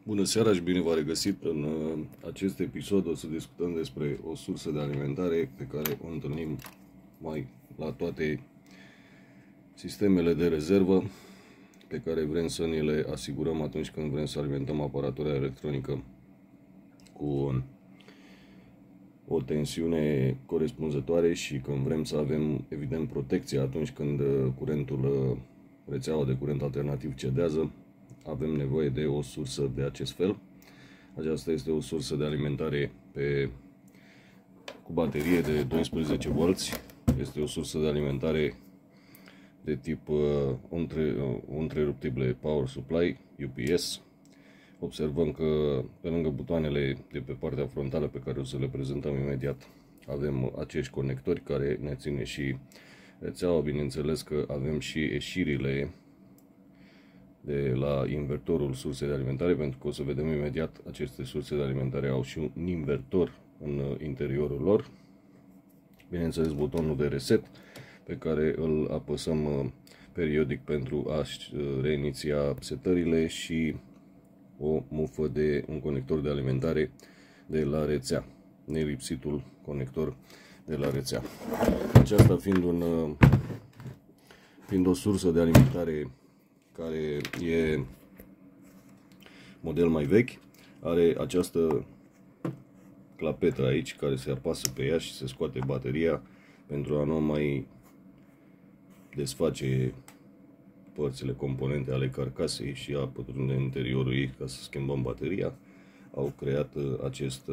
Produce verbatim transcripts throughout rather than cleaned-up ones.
Bună seara și bine v-am regăsit. În uh, acest episod o să discutăm despre o sursă de alimentare pe care o întâlnim mai la toate sistemele de rezervă pe care vrem să ne le asigurăm atunci când vrem să alimentăm aparatura electronică cu o tensiune corespunzătoare și când vrem să avem, evident, protecție atunci când curentul, rețeaua de curent alternativ cedează. Avem nevoie de o sursă de acest fel. Aceasta este o sursă de alimentare pe, cu baterie de doisprezece volți. Este o sursă de alimentare de tip uh, între, uh, întreruptible Power Supply, U P S. Observăm că pe lângă butoanele de pe partea frontală, pe care o să le prezentăm imediat, avem acești conectori care ne ține și rețeaua. Bineînțeles că avem și ieșirile de la invertorul sursei de alimentare, pentru că o să vedem imediat, aceste surse de alimentare au și un invertor în interiorul lor. Bineînțeles, butonul de reset pe care îl apăsăm periodic pentru a reiniția setările și o mufă de un conector de alimentare de la rețea, nelipsitul conector de la rețea. Aceasta fiind, un, fiind o sursă de alimentare care e model mai vechi, are această clapetă aici care se apasă pe ea și se scoate bateria pentru a nu mai desface părțile, componente ale carcasei și a pătrunde în interiorul ei ca să schimbăm bateria. Au creat acest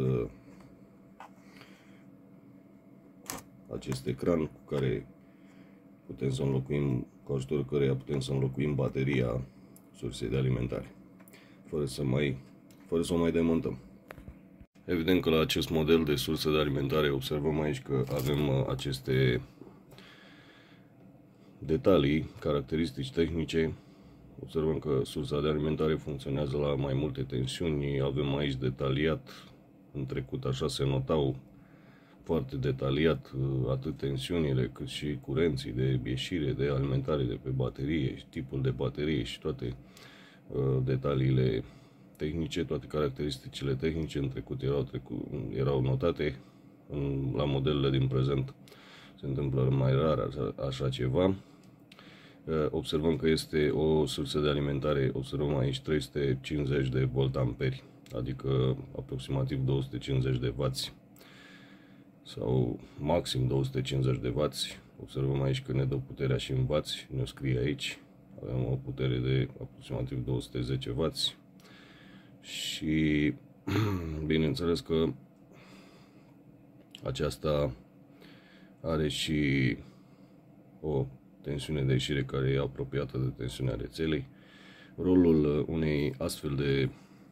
acest ecran cu care putem să înlocuim, cu ajutorul căreia putem să înlocuim bateria sursei de alimentare fără să mai fără să o mai demontăm. Evident că la acest model de sursă de alimentare observăm aici că avem aceste detalii, caracteristici tehnice. Observăm că sursa de alimentare funcționează la mai multe tensiuni. Avem aici detaliat, în trecut așa se notau foarte detaliat atât tensiunile cât și curenții de ieșire de alimentare de pe baterie, tipul de baterie și toate uh, detaliile tehnice, toate caracteristicile tehnice în trecut erau, trecu erau notate. În, la modelele din prezent se întâmplă mai rar așa, așa ceva. Uh, observăm că este o sursă de alimentare, observăm aici trei sute cincizeci de voltamperi, adică aproximativ două sute cincizeci de wați sau maxim două sute cincizeci de wați. Observăm aici că ne dă puterea și în wați, ne scrie aici. Avem o putere de aproximativ două sute zece wați și bineînțeles că aceasta are și o tensiune de ieșire care e apropiată de tensiunea rețelei. Rolul unei astfel de,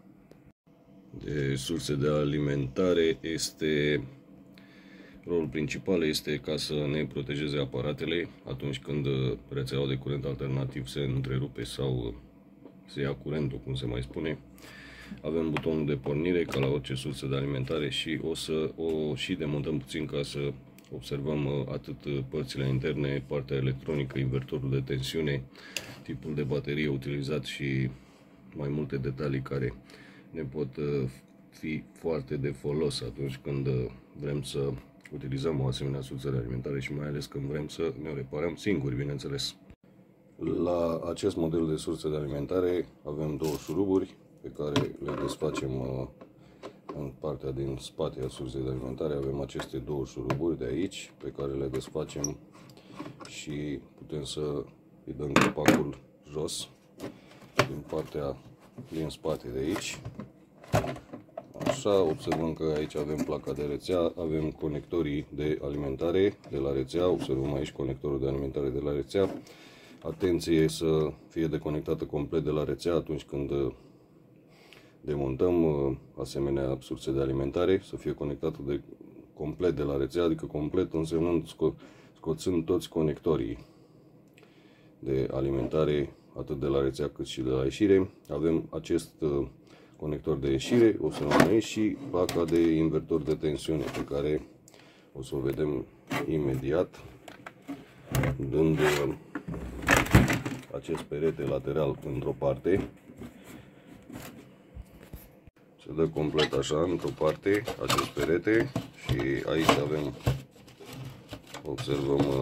de surse de alimentare este Rolul principal este ca să ne protejeze aparatele atunci când rețeaua de curent alternativ se întrerupe sau se ia curentul, cum se mai spune. Avem butonul de pornire ca la orice sursă de alimentare și o să o și demontăm puțin ca să observăm atât părțile interne, partea electronică, invertorul de tensiune, tipul de baterie utilizat și mai multe detalii care ne pot fi foarte de folos atunci când vrem să utilizăm o asemenea sursă de alimentare și mai ales când vrem să ne reparăm singuri, bineînțeles. La acest model de sursă de alimentare avem două șuruburi pe care le desfacem în partea din spate a sursei de alimentare. Avem aceste două șuruburi de aici pe care le desfacem și putem să îi dăm capacul jos din partea din spate de aici. Așa, observăm că aici avem placa de rețea, avem conectorii de alimentare de la rețea, observăm aici conectorul de alimentare de la rețea. Atenție să fie deconectată complet de la rețea atunci când demontăm asemenea surse de alimentare, să fie conectată de, complet de la rețea, adică complet însemnând sco scoțând toți conectorii de alimentare, atât de la rețea cât și de la ieșire. Avem acest conector de ieșire, o să rămâne și placa de invertor de tensiune pe care o să o vedem imediat, dând acest perete lateral într-o parte Se dă complet așa, într-o parte, acest perete, și aici avem, observăm,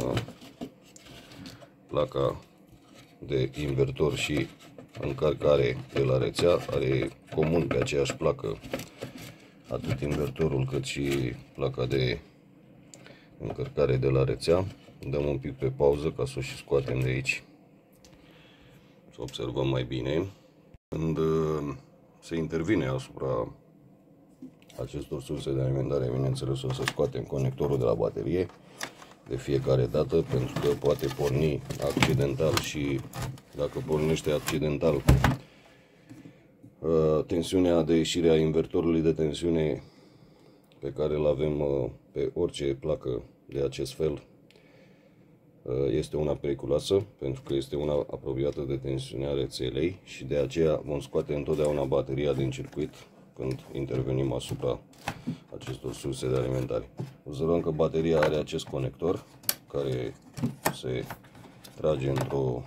placa de invertor și încărcare de la rețea. Are comun pe aceeași placă atât invertorul cât și placa de încărcare de la rețea. Dăm un pic pe pauză ca să o și scoatem de aici, să observăm mai bine. Când se intervine asupra acestor surse de alimentare, bineînțeles o să scoatem conectorul de la baterie de fiecare dată, pentru că poate porni accidental și dacă pornește accidental, tensiunea de ieșire a invertorului de tensiune pe care îl avem pe orice placă de acest fel este una periculoasă, pentru că este una apropiată de tensiunea rețelei și de aceea vom scoate întotdeauna bateria din circuit când intervenim asupra acestor surse de alimentare. Observăm că bateria are acest conector care se trage într-o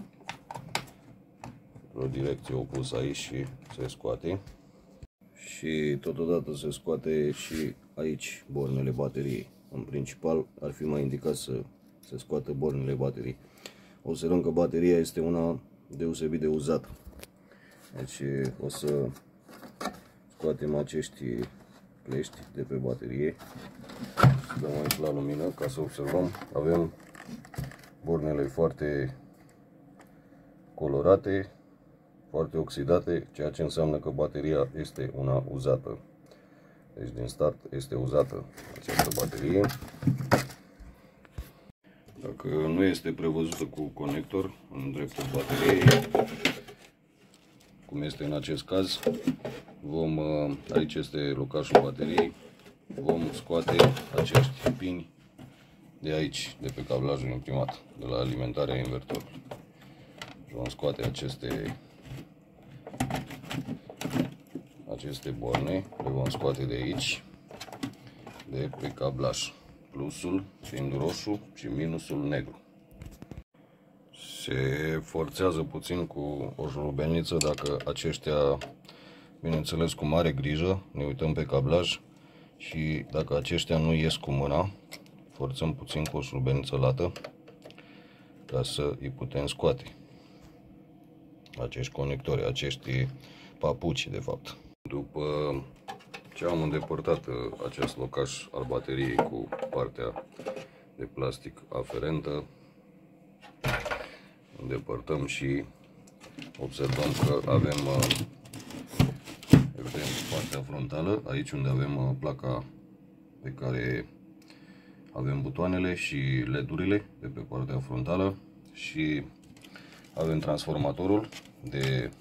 o direcție opusă aici și se scoate. Și totodată se scoate și aici bornele bateriei. În principal ar fi mai indicat să se scoată bornele bateriei. Observăm că bateria este una deosebit de uzată. Deci o să scoatem acești clești de pe baterie. Să dăm aici la lumină ca să observăm. Avem bornele foarte colorate, foarte oxidate, ceea ce înseamnă că bateria este una uzată. Deci din start este uzată această baterie. Dacă nu este prevăzută cu conector în dreptul bateriei, cum este în acest caz, vom, aici este locașul bateriei, vom scoate acești pini de aici, de pe cablajul imprimat, de la alimentarea invertorului. Vom scoate aceste aceste borne, le vom scoate de aici, de pe cablaj, plusul fiind roșu și minusul negru. Se forțează puțin cu o șurubelniță dacă aceștia, bineînțeles cu mare grijă, ne uităm pe cablaj și dacă aceștia nu ies cu mâna, forțăm puțin cu o șurubelniță lată ca să îi putem scoate acești conectori, acești papuci de fapt. După ce am îndepărtat acest locaș al bateriei cu partea de plastic aferentă, îndepărtăm și observăm că avem, evident, partea frontală, aici unde avem placa pe care avem butoanele și ledurile de pe partea frontală, și avem transformatorul de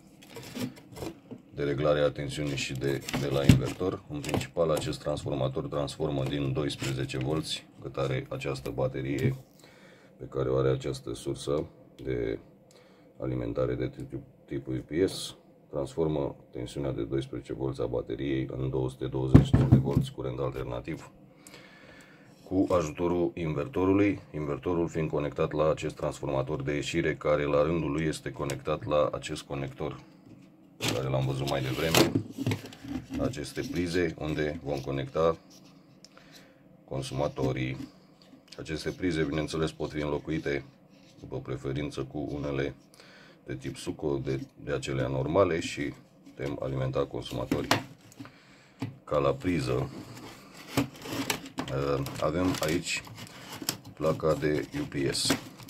de reglare a tensiunii și de, de la invertor. În principal, acest transformator transformă din doisprezece volți, cât are această baterie pe care o are această sursă de alimentare de tip U P S, transformă tensiunea de doisprezece volți a bateriei în două sute douăzeci de volți curent alternativ cu ajutorul invertorului, invertorul fiind conectat la acest transformator de ieșire, care la rândul lui este conectat la acest conector care l-am văzut mai devreme, aceste prize unde vom conecta consumatorii. Aceste prize, bineînțeles, pot fi înlocuite după preferință cu unele de tip suco, de, de acelea normale, și putem alimenta consumatorii. Ca la priză avem aici placa de U P S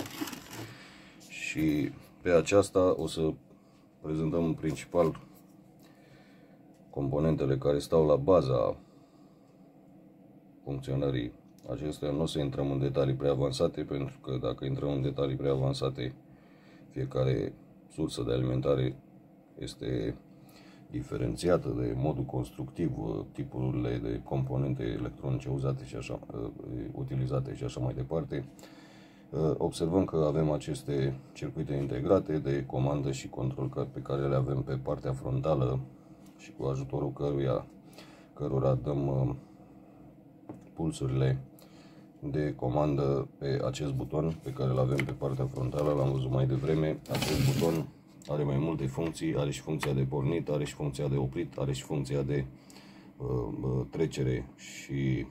și pe aceasta o să prezentăm în principal componentele care stau la baza funcționării acestea. Nu o să intrăm în detalii prea avansate, pentru că dacă intrăm în detalii prea avansate, fiecare sursă de alimentare este diferențiată de modul constructiv, tipurile de componente electronice uzate și așa, utilizate și așa mai departe. Observăm că avem aceste circuite integrate de comandă și control pe care le avem pe partea frontală și cu ajutorul căruia, cărora dăm pulsurile de comandă pe acest buton pe care îl avem pe partea frontală. L-am văzut mai devreme. Acest buton are mai multe funcții, are și funcția de pornit, are și funcția de oprit, are și funcția de uh, trecere și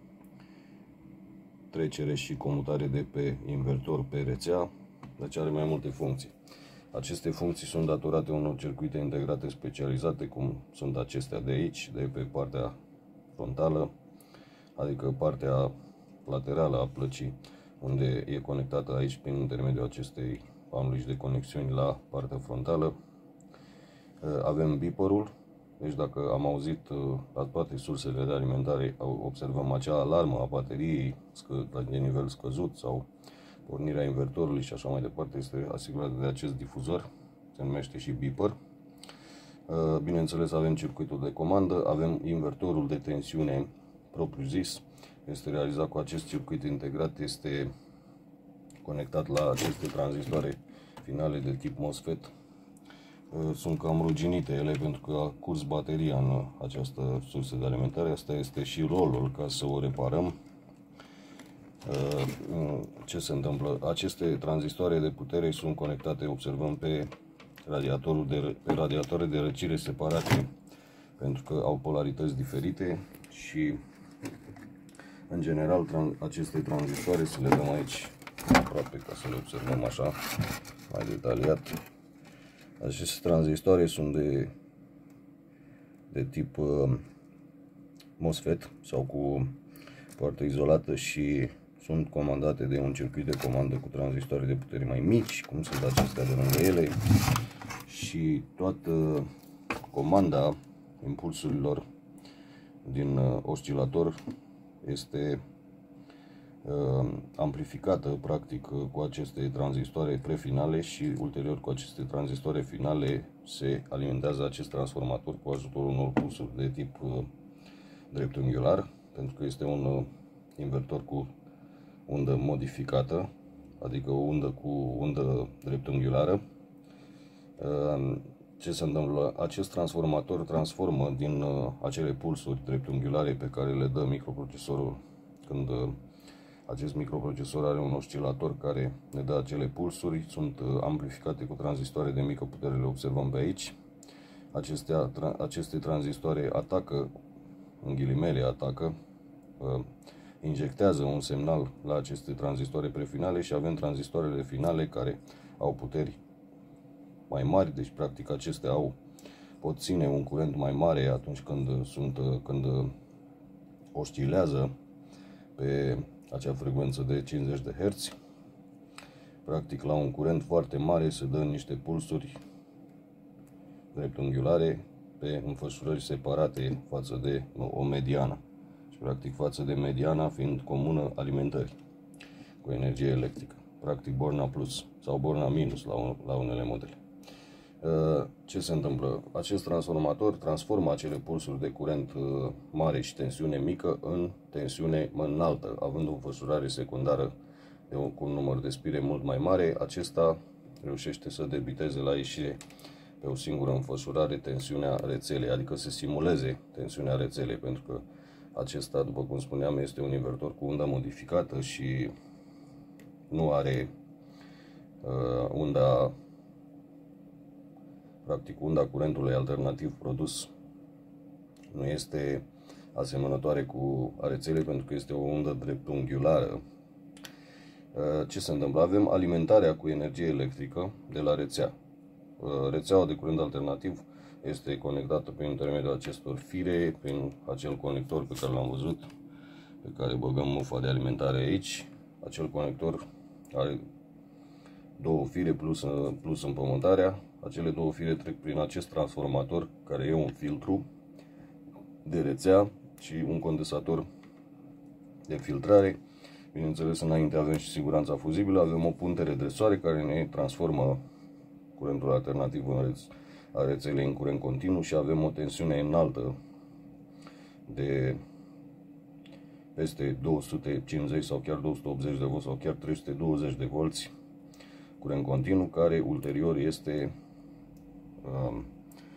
trecere și comutare de pe invertor pe rețea, deci are mai multe funcții. Aceste funcții sunt datorate unor circuite integrate specializate, cum sunt acestea de aici, de pe partea frontală, adică partea laterală a plăcii, unde e conectată aici prin intermediul acestei panelici de conexiuni la partea frontală. Avem beeperul, deci dacă am auzit la toate sursele de alimentare, observăm acea alarmă a bateriei de nivel scăzut sau pornirea invertorului și așa mai departe, este asigurată de acest difuzor, se numește și beeper. Bineînțeles, avem circuitul de comandă, avem invertorul de tensiune propriu zis, este realizat cu acest circuit integrat, este conectat la aceste tranzistoare finale de tip MOSFET. Sunt cam ruginite ele pentru că a curs bateria în această sursă de alimentare. Asta este și rolul ca să o reparăm. Ce se întâmplă? Aceste tranzistoare de putere sunt conectate, observăm, pe radiatorul de, pe radiatoare de răcire separate, pentru că au polarități diferite și în general aceste tranzistoare, să le dăm aici aproape ca să le observăm așa mai detaliat. Aceste tranzistoare sunt de, de tip uh, MOSFET sau cu poartă izolată și sunt comandate de un circuit de comandă cu tranzistoare de putere mai mici, cum sunt acestea de lângă ele, și toată comanda impulsurilor din uh, oscilator este uh, amplificată practic cu aceste tranzistoare prefinale și ulterior cu aceste tranzistoare finale se alimentează acest transformator cu ajutorul unor pulsuri de tip uh, dreptunghiular, pentru că este un uh, invertor cu undă modificată, adică o undă cu undă dreptunghiulară. Uh, Ce se întâmplă? Acest transformator transformă din uh, acele pulsuri dreptunghiulare pe care le dă microprocesorul când uh, acest microprocesor are un oscilator care ne dă acele pulsuri, sunt uh, amplificate cu tranzistoare de mică putere, le observăm pe aici. Acestea, tra aceste tranzistoare atacă, în ghilimele atacă, uh, injectează un semnal la aceste tranzistoare prefinale și avem tranzistoarele finale care au puteri mai mari, deci practic acestea au, pot ține un curent mai mare atunci când, sunt, când oscilează pe acea frecvență de cincizeci de herți. Practic la un curent foarte mare se dă niște pulsuri dreptunghiulare pe înfășurări separate față de o mediană. Și practic față de mediana fiind comună alimentării cu energie electrică. Practic borna plus sau borna minus la, un, la unele modele. Ce se întâmplă? Acest transformator transformă acele pulsuri de curent mare și tensiune mică în tensiune înaltă, având o înfășurare secundară de un, cu un număr de spire mult mai mare. Acesta reușește să debiteze la ieșire pe o singură înfășurare tensiunea rețelei, adică să simuleze tensiunea rețelei, pentru că acesta, după cum spuneam, este un invertor cu undă modificată și nu are uh, unda Practic, unda curentului alternativ produs nu este asemănătoare cu a rețelei, pentru că este o undă dreptunghiulară. Ce se întâmplă? Avem alimentarea cu energie electrică de la rețea. Rețeaua de curent alternativ este conectată prin intermediul acestor fire, prin acel conector pe care l-am văzut, pe care băgăm mufa de alimentare aici. Acel conector are două fire plus, plus împământarea. Acele două fire trec prin acest transformator, care e un filtru de rețea și un condensator de filtrare. Bineînțeles, înainte avem și siguranța fuzibilă, avem o puntere de soare care ne transformă curentul alternativ în reț a rețelei în curent continuu și avem o tensiune înaltă de peste două sute cincizeci sau chiar două sute optzeci de volți sau chiar trei sute douăzeci de volți curent continuu, care ulterior este um,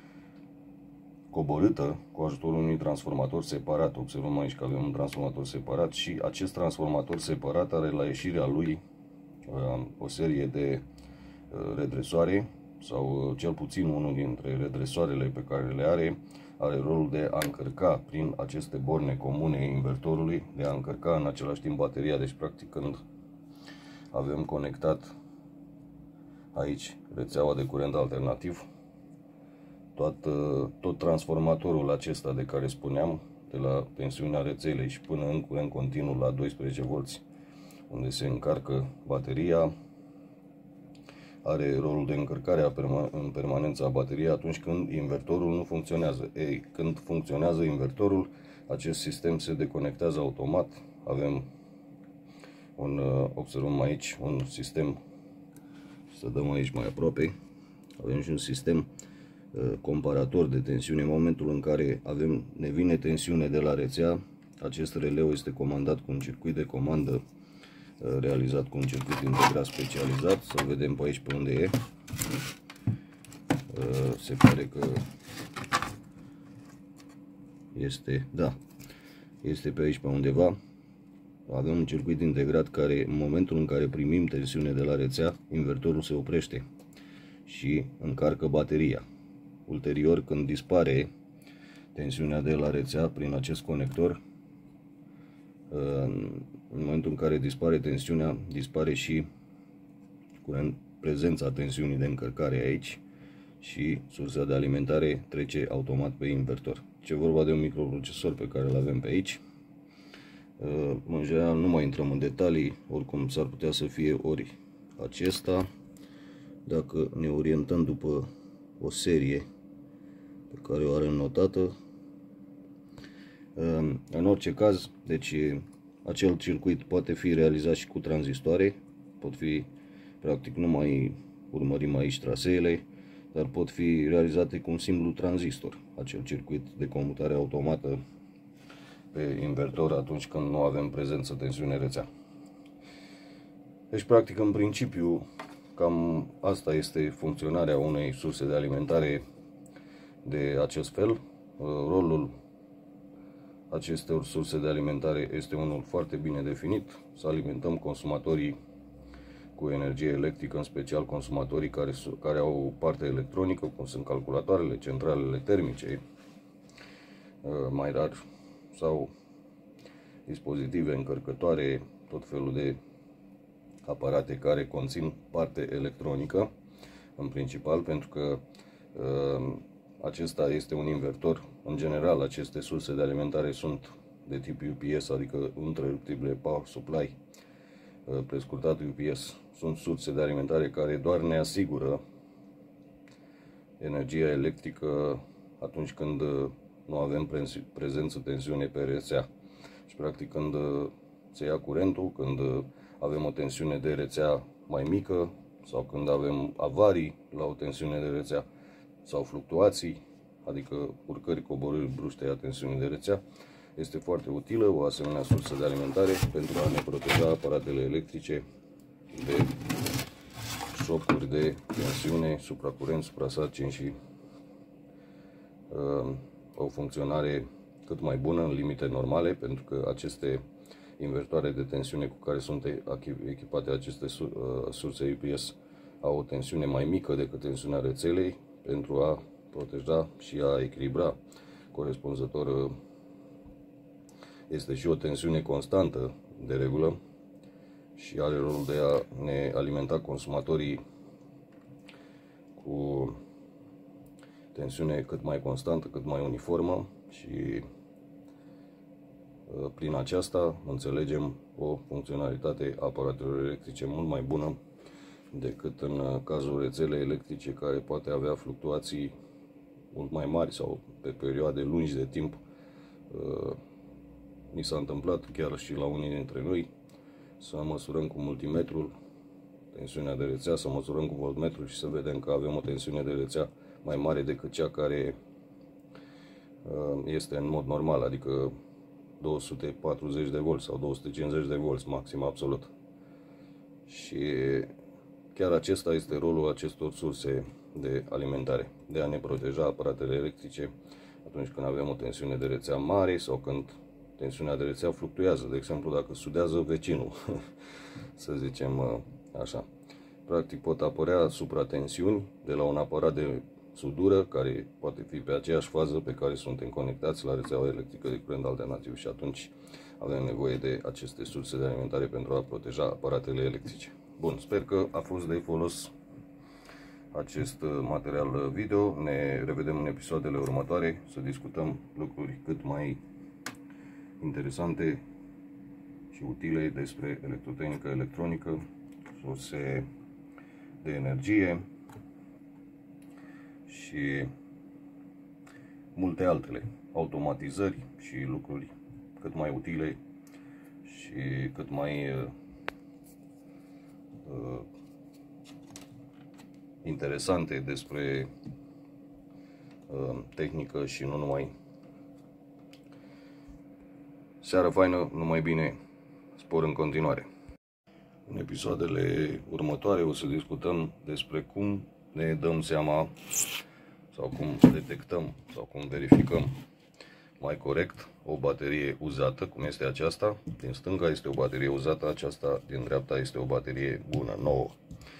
coborâtă cu ajutorul unui transformator separat. Observăm aici că avem un transformator separat și acest transformator separat are la ieșirea lui um, o serie de uh, redresoare sau cel puțin unul dintre redresoarele pe care le are, are rolul de a încărca prin aceste borne comune invertorului, de a încărca în același timp bateria. Deci practic când avem conectat aici rețeaua de curent alternativ, tot, tot transformatorul acesta de care spuneam, de la tensiunea rețelei și până în curent continuu la doisprezece volți, unde se încarcă bateria, are rolul de încărcare în permanență a bateriei atunci când invertorul nu funcționează. Ei, când funcționează invertorul, acest sistem se deconectează automat. Avem un, observăm aici un sistem, să dăm aici mai aproape, avem și un sistem comparator de tensiune. În momentul în care avem, ne vine tensiune de la rețea, acest releu este comandat cu un circuit de comandă realizat cu un circuit integrat specializat. Să vedem pe aici pe unde e. Se pare că este, da, este pe aici pe undeva. Avem un circuit integrat care, în momentul în care primim tensiune de la rețea, invertorul se oprește și încarcă bateria. Ulterior, când dispare tensiunea de la rețea prin acest conector, în momentul în care dispare tensiunea, dispare și curent, prezența tensiunii de încărcare aici și sursa de alimentare trece automat pe invertor. Ce vorba de un microprocesor pe care îl avem pe aici. În general nu mai intrăm în detalii, oricum s-ar putea să fie ori acesta, dacă ne orientăm după o serie pe care o are notată. În orice caz, deci acel circuit poate fi realizat și cu tranzistoare, pot fi, practic nu mai urmărim aici traseele, dar pot fi realizate cu un simplu tranzistor, acel circuit de comutare automată pe invertor atunci când nu avem prezență tensiune rețea. Deci practic în principiu cam asta este funcționarea unei surse de alimentare de acest fel. Rolul acestor surse de alimentare este unul foarte bine definit: să alimentăm consumatorii cu energie electrică, în special consumatorii care, care au o parte electronică, cum sunt calculatoarele, centralele termice, mai rar, sau dispozitive încărcătoare, tot felul de aparate care conțin parte electronică, în principal, pentru că uh, acesta este un invertor. În general, aceste surse de alimentare sunt de tip U P S, adică Uninterruptible Power Supply, uh, prescurtat U P S. Sunt surse de alimentare care doar ne asigură energia electrică atunci când uh, nu avem prezență tensiune pe rețea. Și practic când se ia curentul, când avem o tensiune de rețea mai mică sau când avem avarii la o tensiune de rețea sau fluctuații, adică urcări, coborâri bruște a tensiunii de rețea, este foarte utilă o asemenea sursă de alimentare pentru a ne proteja aparatele electrice de șocuri de tensiune, supracurent, suprasarcini și uh, o funcționare cât mai bună în limite normale, pentru că aceste invertoare de tensiune cu care sunt echipate aceste surse U P S au o tensiune mai mică decât tensiunea rețelei, pentru a proteja și a echilibra corespunzător. Este și o tensiune constantă de regulă și are rolul de a ne alimenta consumatorii cu tensiune cât mai constantă, cât mai uniformă, și prin aceasta înțelegem o funcționalitate a aparatelor electrice mult mai bună decât în cazul rețelei electrice, care poate avea fluctuații mult mai mari sau pe perioade lungi de timp. Ni s-a întâmplat chiar și la unii dintre noi să măsurăm cu multimetrul tensiunea de rețea, să măsurăm cu voltmetrul și să vedem că avem o tensiune de rețea mai mare decât cea care este în mod normal, adică două sute patruzeci de volți sau două sute cincizeci de volți maxim absolut. Și chiar acesta este rolul acestor surse de alimentare, de a ne proteja aparatele electrice atunci când avem o tensiune de rețea mare sau când tensiunea de rețea fluctuează, de exemplu dacă sudează vecinul, să zicem așa. Practic pot apărea supratensiuni de la un aparat de sudură care poate fi pe aceeași fază pe care suntem conectați la rețeaua electrică de curent alternativ și atunci avem nevoie de aceste surse de alimentare pentru a proteja aparatele electrice. Bun, sper că a fost de folos acest material video. Ne revedem în episoadele următoare să discutăm lucruri cât mai interesante și utile despre electrotehnică, electronică, surse de energie și multe altele, automatizări și lucruri cât mai utile și cât mai uh, uh, interesante despre uh, tehnică și nu numai. Seară faină, numai bine, spor în continuare. În episoadele următoare o să discutăm despre cum ne dăm seama sau cum detectăm sau cum verificăm mai corect o baterie uzată, cum este aceasta. Din stânga este o baterie uzată, aceasta din dreapta este o baterie bună, nouă.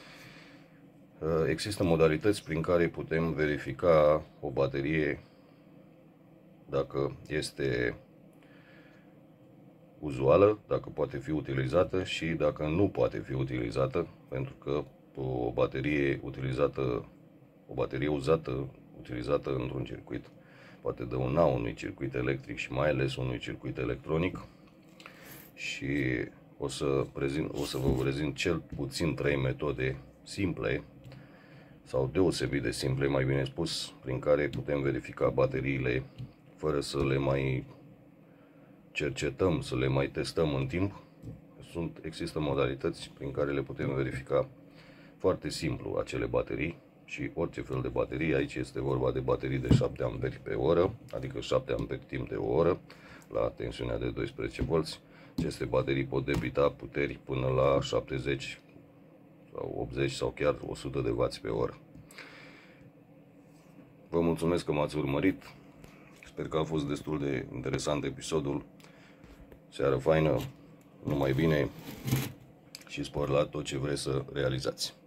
Există modalități prin care putem verifica o baterie dacă este uzuală, dacă poate fi utilizată și dacă nu poate fi utilizată, pentru că o baterie utilizată, o baterie uzată, utilizată într-un circuit, poate dăuna unui circuit electric și mai ales unui circuit electronic. Și o să, prezint, o să vă prezint cel puțin trei metode simple sau deosebit de simple, mai bine spus, prin care putem verifica bateriile fără să le mai cercetăm, să le mai testăm în timp. Sunt, există modalități prin care le putem verifica foarte simplu acele baterii și orice fel de baterie. Aici este vorba de baterii de șapte amperi pe oră, adică șapte amperi timp de o oră la tensiunea de doisprezece volți. Aceste baterii pot debita puteri până la șaptezeci sau optzeci sau chiar o sută de wați pe oră. Vă mulțumesc că m-ați urmărit. Sper că a fost destul de interesant episodul. Seară faină, numai bine și spor la tot ce vreți să realizați.